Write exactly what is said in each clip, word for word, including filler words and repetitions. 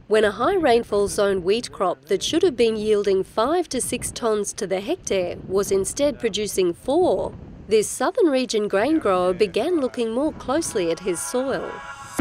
When a high rainfall zone wheat crop that should have been yielding five to six tonnes to the hectare was instead producing four, this southern region grain grower began looking more closely at his soil.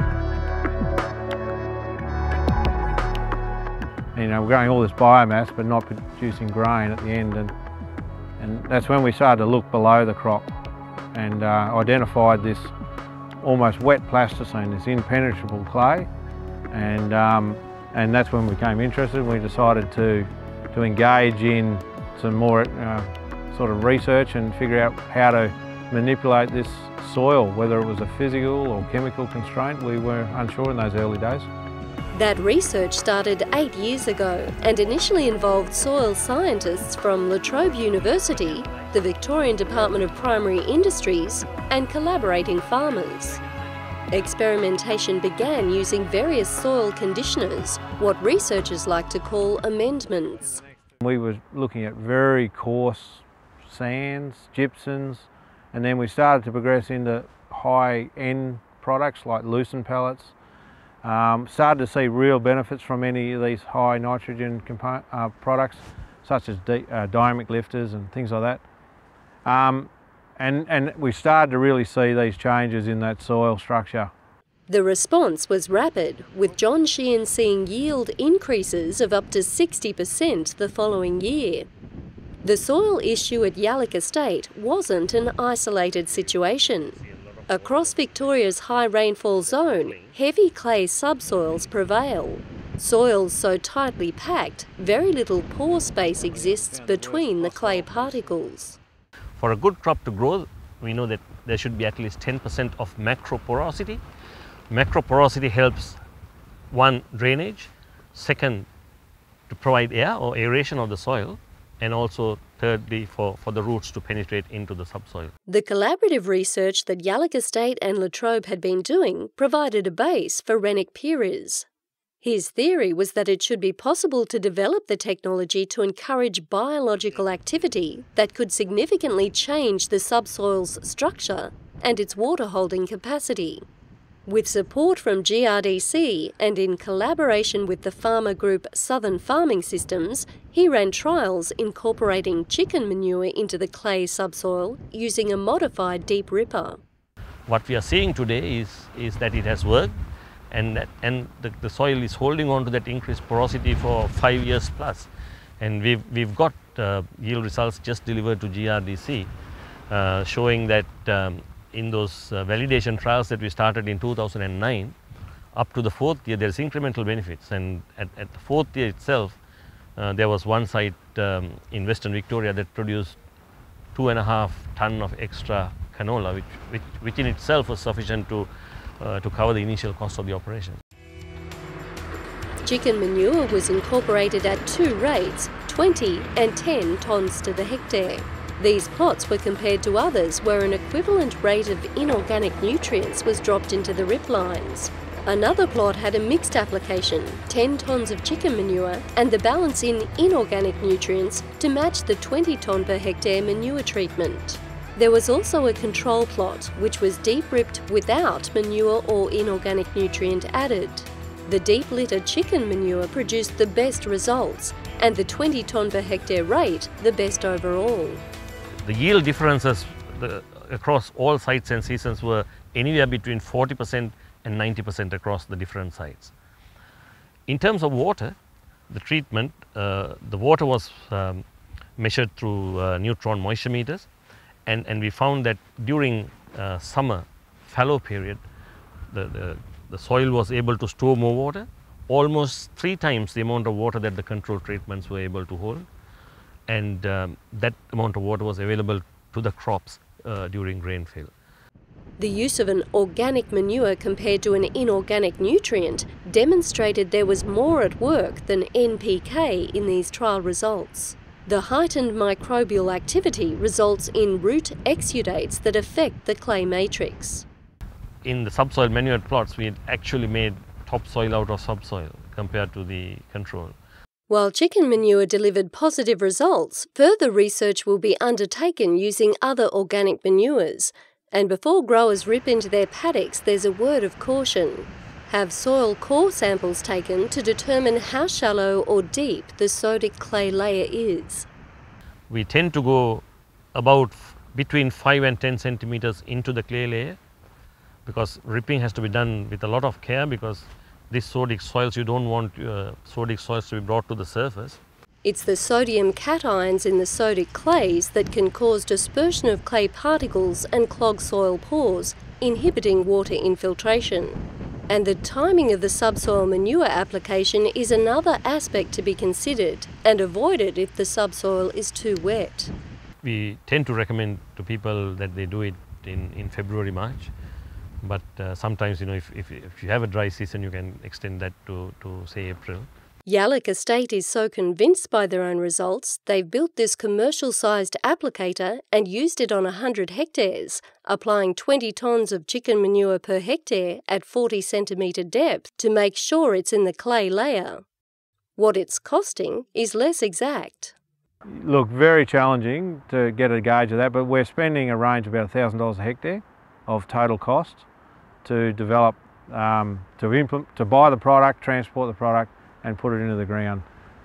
You know, we're growing all this biomass but not producing grain at the end, and, and that's when we started to look below the crop and uh, identified this almost wet plasticine, this impenetrable clay, and, um, and that's when we became interested. We decided to, to engage in some more uh, sort of research and figure out how to manipulate this soil, whether it was a physical or chemical constraint. We were unsure in those early days. That research started eight years ago and initially involved soil scientists from La Trobe University, the Victorian Department of Primary Industries, and collaborating farmers. Experimentation began using various soil conditioners, what researchers like to call amendments. We were looking at very coarse sands, gypsums, and then we started to progress into high-end products like lucerne pellets. Um, started to see real benefits from any of these high nitrogen component, uh, products, such as di uh, dynamic lifters and things like that. Um, and, and we started to really see these changes in that soil structure. The response was rapid, with John Sheehan seeing yield increases of up to sixty percent the following year. The soil issue at Yallock Estate wasn't an isolated situation. Across Victoria's high rainfall zone, heavy clay subsoils prevail. Soils so ticely packed, very little pore space exists between the clay particles. For a good crop to grow, we know that there should be at least ten percent of macro porosity. Macro porosity helps, one, drainage, second, to provide air or aeration of the soil, and also thirdly for, for the roots to penetrate into the subsoil. The collaborative research that Yallock Estate and La Trobe had been doing provided a base for Rennick Peerers. His theory was that it should be possible to develop the technology to encourage biological activity that could significantly change the subsoil's structure and its water-holding capacity. With support from G R D C and in collaboration with the farmer group Southern Farming Systems, he ran trials incorporating chicken manure into the clay subsoil using a modified deep ripper. What we are seeing today is, is that it has worked, and, that, and the, the soil is holding on to that increased porosity for five years plus. And we've, we've got uh, yield results just delivered to G R D C uh, showing that um, in those uh, validation trials that we started in two thousand nine, up to the fourth year, there's incremental benefits. And at, at the fourth year itself, uh, there was one site um, in Western Victoria that produced two and a half ton of extra canola, which, which, which in itself was sufficient to, uh, to cover the initial cost of the operation. Chicken manure was incorporated at two rates, twenty and ten tonnes to the hectare. These plots were compared to others where an equivalent rate of inorganic nutrients was dropped into the rip lines. Another plot had a mixed application, ten tonnes of chicken manure and the balance in inorganic nutrients to match the twenty tonne per hectare manure treatment. There was also a control plot which was deep ripped without manure or inorganic nutrient added. The deep litter chicken manure produced the best results and the twenty tonne per hectare rate the best overall. The yield differences the, across all sites and seasons were anywhere between forty percent and ninety percent across the different sites. In terms of water, the treatment, uh, the water was um, measured through uh, neutron moisture meters, and, and we found that during uh, summer fallow period, the, the, the soil was able to store more water, almost three times the amount of water that the control treatments were able to hold. And um, that amount of water was available to the crops uh, during rainfall. The use of an organic manure compared to an inorganic nutrient demonstrated there was more at work than N P K in these trial results. The heightened microbial activity results in root exudates that affect the clay matrix. In the subsoil manure plots, we had actually made topsoil out of subsoil compared to the control. While chicken manure delivered positive results, further research will be undertaken using other organic manures. And before growers rip into their paddocks, there's a word of caution. Have soil core samples taken to determine how shallow or deep the sodic clay layer is. We tend to go about between five and ten centimeters into the clay layer, because ripping has to be done with a lot of care, because these sodic soils, you don't want uh, sodic soils to be brought to the surface. It's the sodium cations in the sodic clays that can cause dispersion of clay particles and clog soil pores, inhibiting water infiltration. And the timing of the subsoil manure application is another aspect to be considered and avoided if the subsoil is too wet. We tend to recommend to people that they do it in, in February, March. But uh, sometimes, you know, if, if, if you have a dry season, you can extend that to, to say April. Yallock Estate is so convinced by their own results, they've built this commercial-sized applicator and used it on one hundred hectares, applying twenty tonnes of chicken manure per hectare at forty centimetre depth to make sure it's in the clay layer. What it's costing is less exact. Look, very challenging to get a gauge of that, but we're spending a range of about one thousand dollars a hectare of total cost to develop, um, to implement, to buy the product, transport the product, and put it into the ground.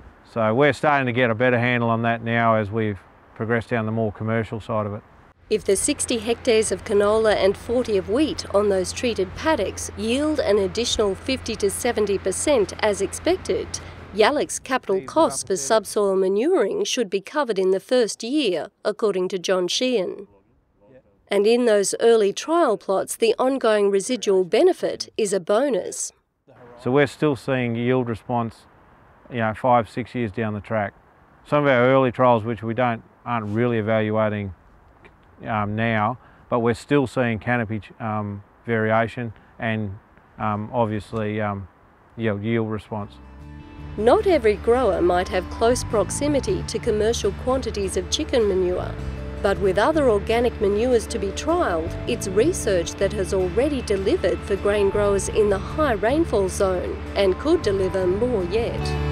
So we're starting to get a better handle on that now as we've progressed down the more commercial side of it. If the sixty hectares of canola and forty of wheat on those treated paddocks yield an additional fifty to seventy percent as expected, Yallock's capital costs for subsoil manuring should be covered in the first year, according to John Sheehan. And in those early trial plots, the ongoing residual benefit is a bonus. So we're still seeing yield response, you know, five, six years down the track. Some of our early trials, which we don't aren't really evaluating um, now, but we're still seeing canopy um, variation and um, obviously um, yield, yield response. Not every grower might have close proximity to commercial quantities of chicken manure. But with other organic manures to be trialled, it's research that has already delivered for grain growers in the high rainfall zone and could deliver more yet.